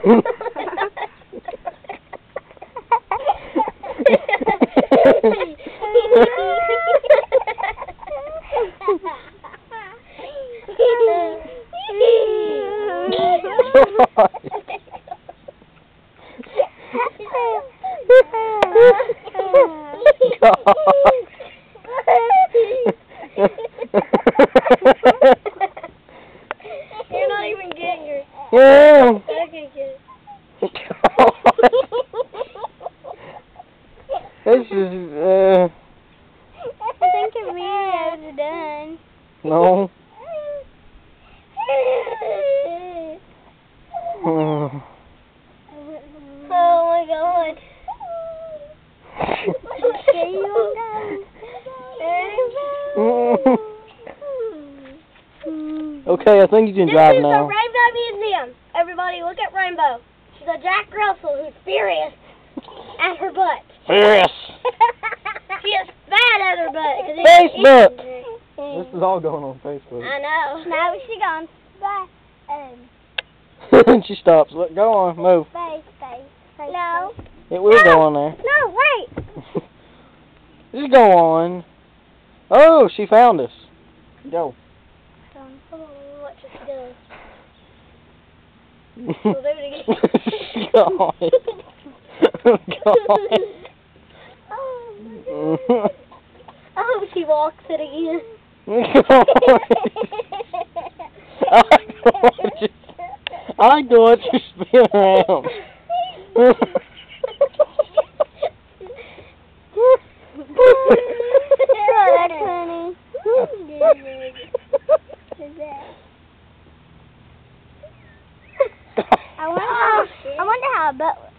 You're not even getting her. Yeah. Okay, good. This is, I think the video's done. no. Oh my god. Okay, I think you can This drive is now. the Rainbow Museum. Everybody look at Rainbow. She's a Jack Russell who's furious at her butt. Furious. She is mad at her butt. Facebook. This is all going on Facebook. I know. Now she gone. Bye. She stops. Look, go on, move. No. It will go on there. No, wait. Just go on. Oh, she found us. Go. Hold on, watch what she does. We'll do it again. God. Oh, I hope she walks it again. I'm going to spin around. That's funny. I wonder how a butt